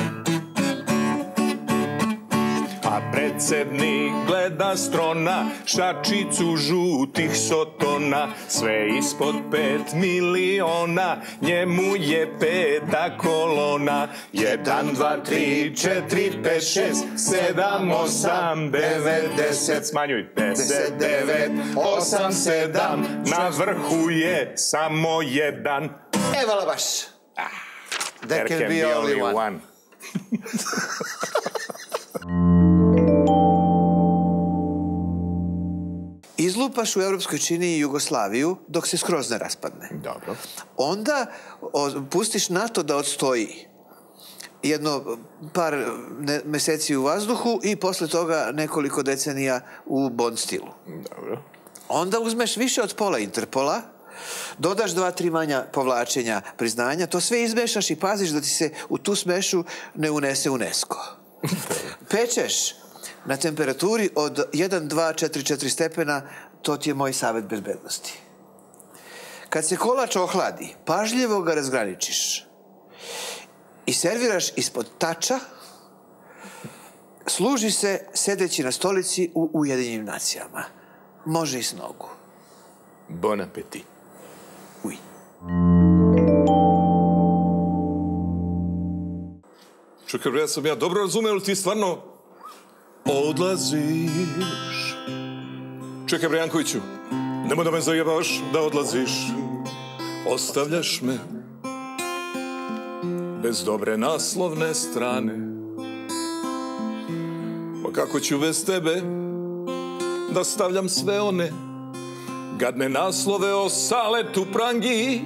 F: A predsednik gleda strona, šačicu žutih sotona, sve ispod 5 miliona, njemu je 5. kolona. 1, 2, 3, 4, 5, 6, 7, 8, 9, 10. Smanjuj. 10, 9, 8, 7, na vrhu je samo jedan.
C: Evala baš. There can be only one.
E: Izlupaš u Evropskoj čini Jugoslaviju dok se skroz ne raspadne.
F: Dobro.
E: Onda pustiš NATO da odstoji par meseci u vazduhu i posle toga nekoliko decenija u Bond stilu.
F: Dobro.
E: Onda uzmeš više od pola Interpola, dodaš 2-3 manja povlačenja priznanja, to sve izmešaš i paziš da ti se u tu smešu ne unese UNESCO. Pečeš na temperaturi od 1, 2, 4, 4 stepena, to ti je moj savjet bezbednosti. Kad se kolač ohladi, pažljivo ga razgraničiš i serviraš ispod tača, služi se sedeći na stolici u Ujedinjenim nacijama. Može i s nogu.
F: Bon appétit.
E: Uj.
F: Čekaj, ja sam dobro razumeo, ali ti stvarno odlaziš. Čekaj, Jankoviću, nemoj da me zajebaš da odlaziš. Ostavljaš me bez dobre naslovne strane. Pa kako ću bez tebe da stavljam sve one gadne naslove o Saletu Prangi?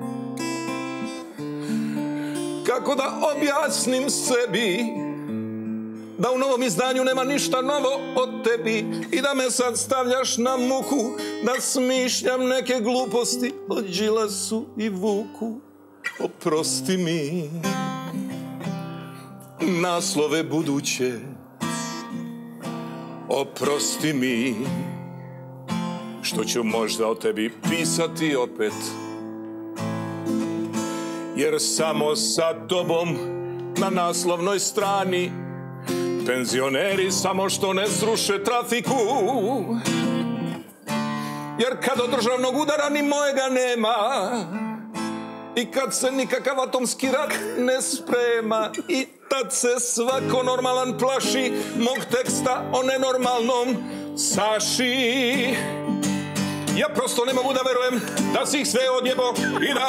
F: Kako da objasnim sebi da u novom izdanju nema ništa novo od tebi i da me sad stavljaš na muku da smišljam neke gluposti o Đilasu i Vuku? Oprosti mi naslove buduće, oprosti mi što ću možda o tebi pisati opet
A: jer samo sa tobom na naslovnoj strani penzioneri samo što ne sruše trafiku, jer kad od državnog udara ni mojega nema i kad se nikakav atomski rat ne sprema i tad se svako normalan plaši mog teksta o nenormalnom Saši. Ja prosto ne mogu da verujem da si ih sve odjebo i da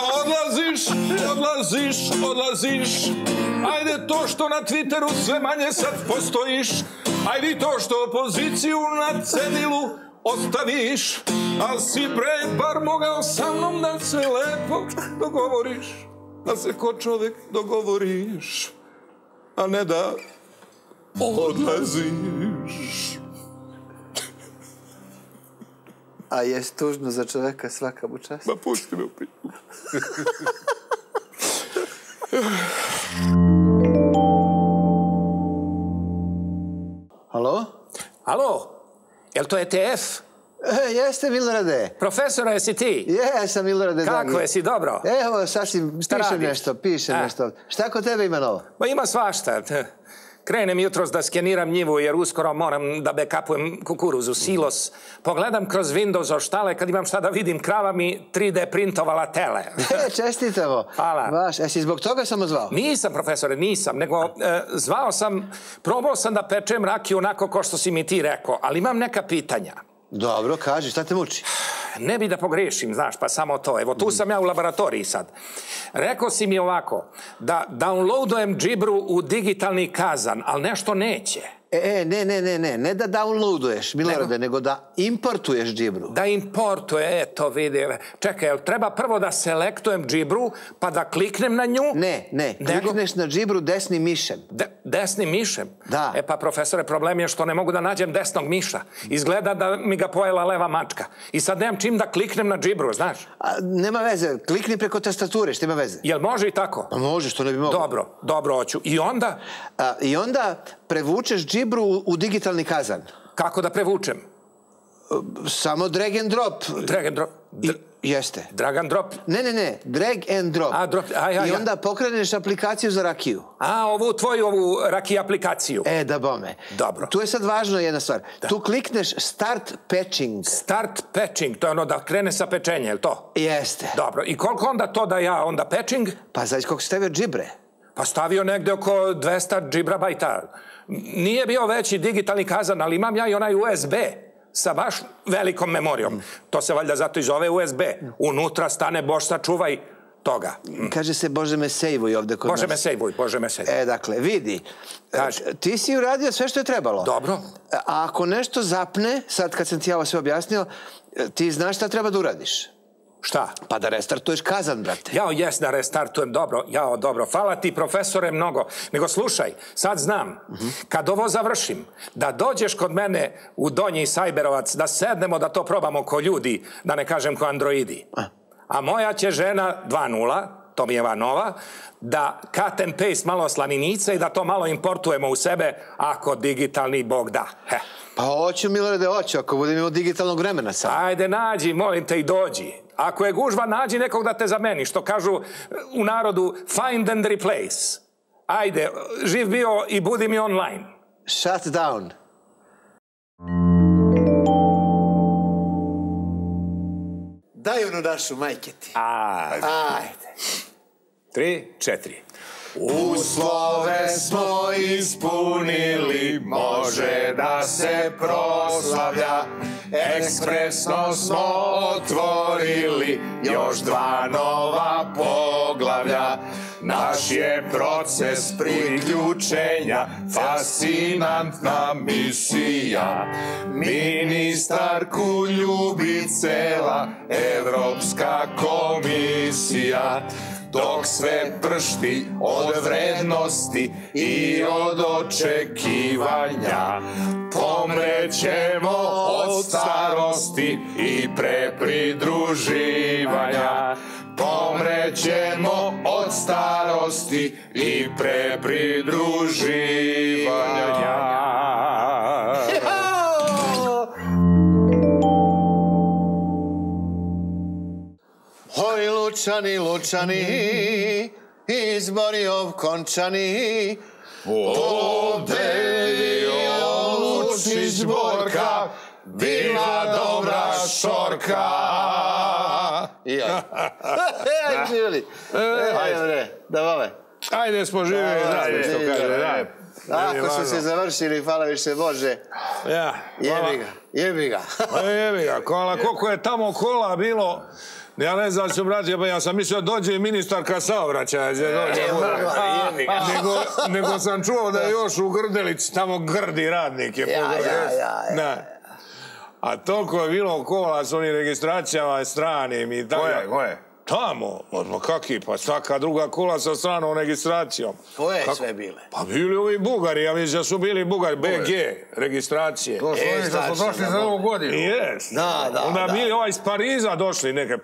A: odlaziš. Ajde to što na Twitteru sve manje sad postojiš, ajde to što opoziciju na cedilu ostaviš, ali si bre bar mogao sa mnom da se lepo dogovoriš, da se ko čovek dogovoriš, a ne da odlaziš.
E: A jest tužno za čoveka, svaka mu čast.
A: Ma pusti me u pitu.
E: Halo?
G: Alo, jel to ETF?
E: Jeste, Milorade.
G: Profesora, jesi ti?
E: Jesam, Milorade.
G: Kako, jesi dobro?
E: Evo, sasvim, piše nešto. Šta kod tebe ima novo?
G: Ma ima svašta. Krenem jutros da skeniram njivu jer uskoro moram da backupujem kukuruzu, silos. Pogledam kroz Windows o štale, kad imam šta da vidim, krava mi 3D printovala tele.
E: Čestitamo.
G: Hvala.
E: Baš, jesi zbog toga samo zvao?
G: Nisam, profesore, nisam, nego zvao sam, probao sam da pečem rakiju onako ko što si mi ti rekao, ali imam neka pitanja.
E: Dobro, kaži, šta te muči?
G: Ne bi da pogrešim, znaš, pa samo to. Evo, tu sam ja u laboratoriji sad. Rekao si mi ovako, da downloadujem džibru u digitalni kazan, ali nešto neće.
E: Ne da downloaduješ, Milorade, nego da importuješ džibru.
G: Da importuje, eto vidi. Čekaj, jel treba prvo da selektujem džibru, pa da kliknem na nju?
E: Ne, klikneš na džibru desnim mišem.
G: Desnim mišem?
E: Da.
G: E pa, profesore, problem je što ne mogu da nađem desnog miša. Izgleda da mi ga pojela leva mačka. I sad nemam čim da kliknem na džibru, znaš?
E: Nema veze, klikni preko tastature, što ima veze.
G: Jel može i tako?
E: Može, što ne bi moglo.
G: Dobro, hoću. I onda?
E: I onda prevučeš džibru u digitalni kazan.
G: Kako da prevučem?
E: Samo drag and drop.
G: Drag and drop?
E: Jeste.
G: Drag and drop?
E: Ne, drag and drop. I onda pokreneš aplikaciju za rakiju.
G: Ovu rakiju aplikaciju.
E: Da bome.
G: Dobro.
E: Tu je sad važno jedna stvar. Tu klikneš start patching.
G: Start patching, to je ono da krene sa pečenje, je li to?
E: Jeste.
G: Dobro, i koliko onda to da ja onda patching?
E: Pa znaš koliko si stavio džibre?
G: Pa stavio negde oko 200 džibrabajta. Nije bio veći digitalni kazan, ali imam ja i onaj USB sa baš velikom memorijom. To se valjda zato i zove USB. Unutra stane Bož sačuvaj toga.
E: Kaže se Bože me sejvuj ovde kod nas.
G: Bože me sejvuj.
E: Dakle, vidi. Ti si uradio sve što je trebalo.
G: Dobro.
E: A ako nešto zapne, sad kad sam ti ja ovo sve objasnio, ti znaš šta treba da uradiš.
G: Šta?
E: Pa da restartuješ kazan, brate.
G: Jes da restartujem, dobro. Hvala ti, profesore, mnogo. Nego slušaj, sad znam, kad ovo završim, da dođeš kod mene u Donji Sajberovac, da sednemo da to probamo ko ljudi, da ne kažem ko androidi. A moja će žena 2.0, to mi je nova, da cut and paste malo slaninice i da to malo importujemo u sebe, ako digitalni bog da.
E: Pa hoću, Milorade, hoću, ako budem imao digitalnog vremena sad.
G: Ajde, nađi, molim te, i dođi. Ako je gužva, nađi nekog da te zameni, što kažu u narodu find and replace. Ajde, živ bio i budi mi online.
E: Shut down. Daj onu našu, majke ti. Ajde.
G: 3, 4.
B: Uslove smo ispunili, može da se proslavlja. Ekspresno smo otvorili još 2 nova poglavlja. Naš je proces priključenja fascinantna misija. Ministarku ljubi cela Evropska komisija. Dok sve pršti od vrednosti i od očekivanja, pomrećemo od starosti i pre pridruživanja. Pomrećemo od starosti i pre pridruživanja.
E: Oj, Luče,
C: Lučani, Lučani, izbori okončani, pobedio Vučić Borka, bila dobra šorka. I ajde. Ajde, živjeli. Ajde, bre, da vole.
D: Ajde smo živjeli zajedno, što kaže.
C: Ako su se završili, hvala više Bože. Jebi ga, jebi ga.
D: Jebi ga, koliko je tamo kola bilo, ja ne znam se obratio, pa ja sam mislio dođe ministarka saobraćaja, nego sam čuo da je još u Grdelici, tamo grdi radnik je. A toliko je bilo kola s onim registracijama stranim i tako. Koje? Tamo, kaki, pa svaka druga kola sa stranom registracijom.
C: Koje sve bile?
D: Pa bili ovi Bugari, ja mislim da su bili Bugari, BG, registracije.
B: To su oni što su došli za Novu godinu.
D: Jes. Onda bili ovaj iz Pariza došli neke,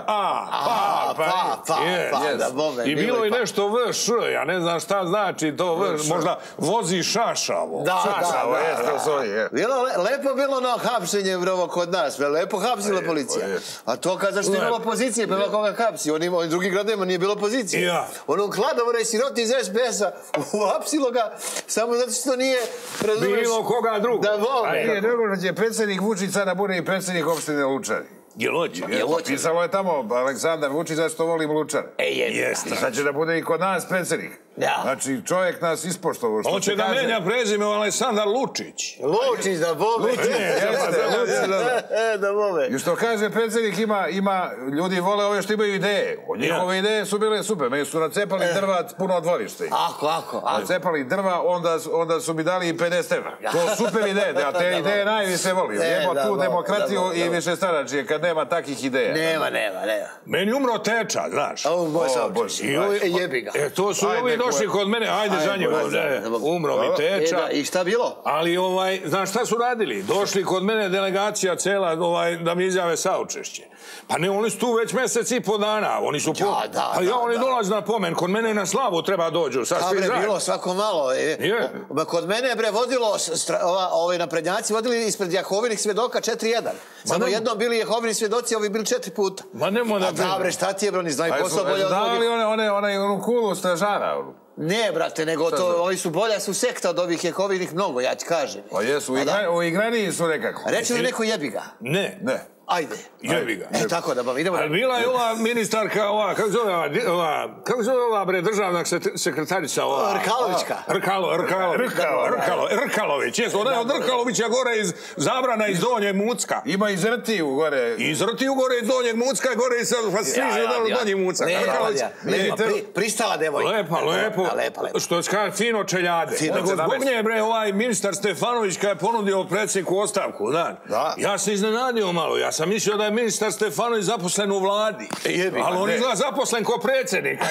D: I bilo i nešto VŠ, ja ne znam šta znači to VŠ, možda vozi šašavo.
C: Šašavo, lepo bilo na hapšenje brovo kod nas, lepo hapsila policija. A to kada što je bilo opozicije, pa koga hapsi, onim drugim gradovima nije bilo opozicije. Onom Kladovoru je siroti iz SPS-a, uhapsilo ga samo zato što nije
D: bilo koga drugo.
C: Da vole.
B: Nije drugo što će predsjednik Vučić sada bude i predsjednik opštine Lučani.
D: Jel hoće?
B: Pisalo je tamo Aleksandar Vučić zašto volim Lučane.
D: Jeste.
B: Sad će da bude i kod nas predsjednik. Znači čovjek nas ispoštovao.
D: Hoće da menja prezime Aleksandar Lučić.
C: Lučić, da bome. Da bome.
B: I što kaže predsjednik, ima, ljudi vole ove što imaju ideje. Njihove ideje su bile super. Meni su nacepali drva puno dvorište.
C: Ako.
B: Nacepali drva, onda su mi dali i 50 evra. To su super ideje, da te ideje najviše volim. Imamo tu demokratiju i više staračije, kad nema takvih ideja.
C: Nema.
D: Meni umro teča, znaš.
C: Jebi ga.
D: To su ovi došli kod mene, ajde za njim, umro mi teča.
C: I šta bilo?
D: Ali, znaš šta su radili? Došli kod mene delegacija cela da mi izjave saučešće. Pa ne, oni su tu već mjesec i po dana, oni su oni dolaze na pomen, kod mene na slavu treba dođu.
C: Šta bre, bilo svako malo. Kod mene bre vodilo, ovi naprednjaci vodili ispred Jehovinih svjedoka 4-1. Samo jednom bili Jehovini svjedoci, ovi bili 4 puta.
D: Ma nemo da...
C: Da bre, šta ti je, bro, ni znaju posao bolje od
B: drugih. Dali onu kulu stražara?
C: Ne, brate, nego ovi su bolja su sekta od ovih Jehovinih mnogo, ja ti kažem.
B: Pa jesu, u igraniji su nekako.
C: Reći li neko jebi ga?
D: Ne.
C: Ajde.
D: Jebi ga.
C: Tako da, idemo.
D: Ali bila je ova ministarka, kako zove ova bre državna sekretarica ova?
C: Rkalovićka.
D: Rkalović, jesu. Ona je od Rkalovića gore iz Zabrana iz Donjeg Mucka.
B: Ima iz Rtiju gore.
D: Iz Rtiju gore iz Donjeg Mucka, gore iz Donjeg Mucka.
C: Pristala devojka.
D: Lepo. Što je fino čeljade. Zbog nje bre ovaj ministar Stefanović kada je ponudio predsjedniku ostavku, ja se iznenadio malo, ja sam mislio da je ministar Stefanović zaposlen u vladi. Ali on izgleda zaposlen ko predsjednika.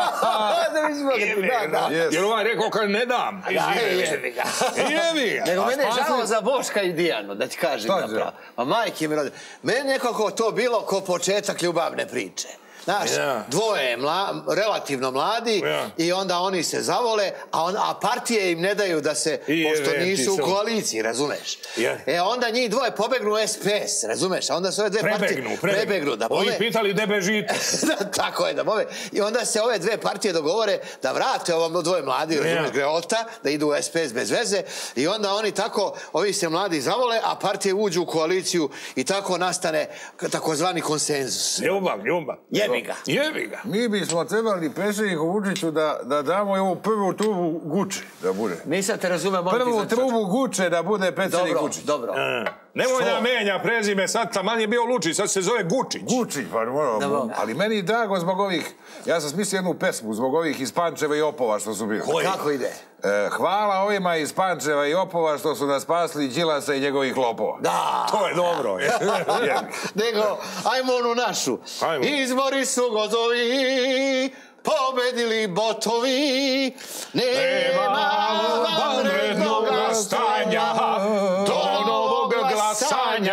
D: Jer ovaj rekao kad ne dam.
C: Jebi ga. Nego mene je žao za Boška i Dijanu, da ti kažem zapravo. A majke mi rode. Meni nekako to bilo ko početak ljubavne priče. Znaš, dvoje relativno mladi i onda oni se zavole, a partije im ne daju da se, pošto nisu u koaliciji, razumeš? Onda njih dvoje pobegnu u SPS, razumeš? A onda se ove dve partije prebegnu.
D: Ovi pitali gde bežite.
C: Tako je, da bove. I onda se ove dve partije dogovore da vrate ovom dvoje mladi, razumeš, greota, da idu u SPS bez veze i onda oni tako, ovi se mladi zavole, a partije uđu u koaliciju i tako nastane takozvani konsenzus.
D: Ljubav.
C: Jebi ga.
B: Mi bismo trebali predsjedniku Vučiću da damo ovu prvu trubu Guče da bude.
C: Nisam te razumeo.
B: Prvu trubu Guče da bude predsjednik Vučić.
C: Dobro.
D: Nemoj da menja prezime, sad taman je bio Lučić, sad se zove Gučić.
B: Gučić, pa moramo. Ali meni je drago zbog ovih, ja sam smislio jednu pesmu, zbog ovih iz Pančeva i Opova što su bili.
C: Kako ide?
B: Hvala ovima iz Pančeva i Opova što su nas spasli Đilasa i njegovih lopova.
C: Da.
D: To je dobro.
C: Nego, ajmo onu našu. Izbori su gotovi, pobedili botovi, nema vanrednog stanja do novog glasanja.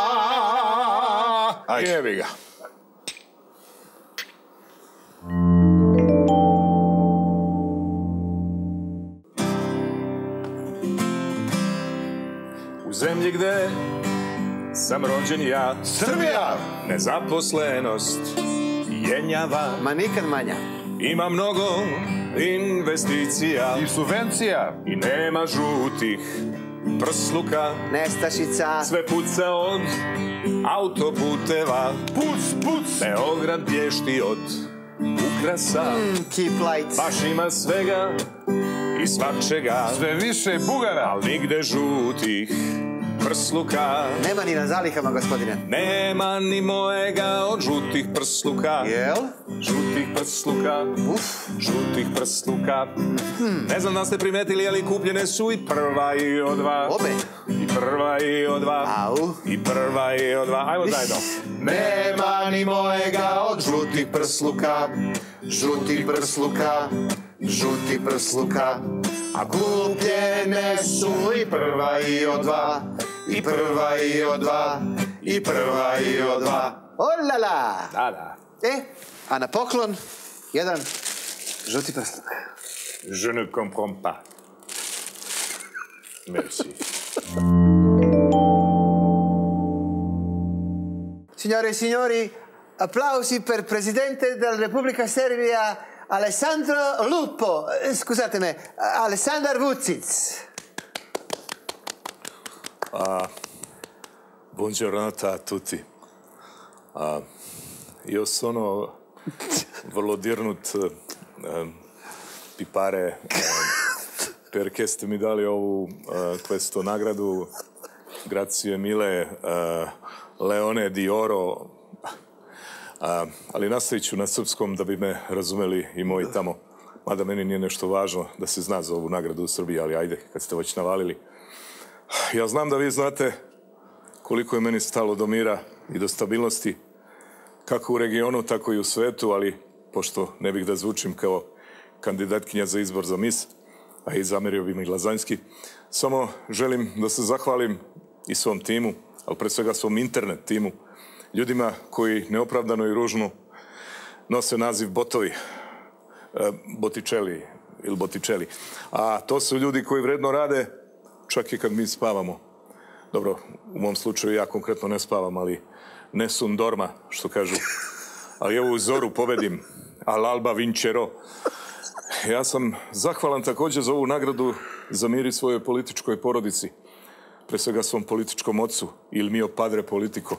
D: Jebi ga. U zemlji gde sam rođen ja,
B: Srbija!
D: Nezaposlenost
F: jenjava.
C: Ma nikad manja.
F: Ima mnogo investicija
B: I subvencija.
F: i nema žutih prsluka.
C: Nestašica.
F: Sve puca od autoputeva.
B: Puc.
F: Beograd bješti od ukrasa.
C: Keep light.
F: Baš ima svega i svačega.
B: Sve više bugara.
F: Al nigde žutih prsluka.
C: Nema ni na zalihama, gospodine.
F: Nema ni mojega od žutih prsluka.
C: Jel?
F: Žutih prsluka. Žutih prsluka. Ne znam da ste primetili, ali kupljene su i prva i odva.
C: Obe.
F: I prva i odva.
C: Au.
F: I prva i odva. Ajmo zajedno.
C: Nema ni mojega od žutih prsluka. Žutih prsluka. Žutih prsluka. A kupljene su i prva i odva. I prva i odva. I prva i odva. Olala!
F: Da.
C: A na poklon, jedan žuti prsluk.
F: Je ne comprends pas. Merci.
C: Signore e signori, applausi per presidente della Repubblica Serbia Alessandro Lupo. Scusate me, Aleksandar Vučić.
F: Buongiorno a tutti. Io sono vrlo dirnut, ti pare, perché ste mi dali ovu questo nagradu. Grazie mille, Leone di Oro. Ali nastavit ću na srpskom da bi me razumeli i moji tamo. Mada meni nije nešto važno da se zna za ovu nagradu u Srbiji, ali ajde, kad ste već navalili. Ja znam da vi znate koliko je meni stalo do mira i do stabilnosti, kako u regionu, tako i u svetu, ali pošto ne bih da zvučim kao kandidatkinja za izbor za mis, a i zamerio bi mi Glazanjski, samo želim da se zahvalim i svom timu, ali pre svega svom internet timu, ljudima koji neopravdano i ružno nose naziv botovi, botičeli ili botičeli. A to su ljudi koji vredno rade čak i kad mi spavamo. Dobro, u mom slučaju ja konkretno ne spavam, ali ne sum dorma, što kažu. Ali evo u zoru pobedim, all'alba vincerò. Ja sam zahvalan također za ovu nagradu za mir i svojoj političkoj porodici. Pre svega svom političkom ocu, il mio padre politico.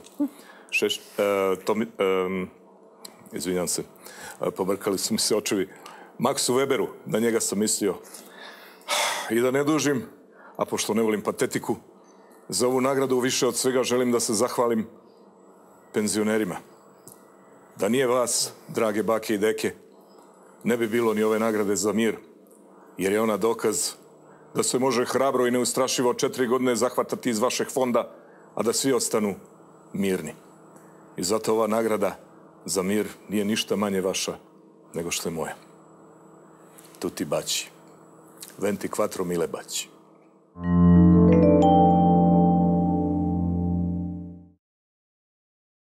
F: Izvinjam se, pobrkali su mi se očevi. Maksu Weberu, na njega sam mislio. I da ne dužim, a pošto ne volim patetiku, za ovu nagradu više od svega želim da se zahvalim penzionerima. Da nije vas, drage bake i deke, ne bi bilo ni ove nagrade za mir, jer je ona dokaz da se može hrabro i neustrašivo 4 godine zahvatati iz vašeg fonda, a da svi ostanu mirni. I zato ova nagrada za mir nije ništa manje vaša nego što je moja. Tutti baci. 24 mile baci.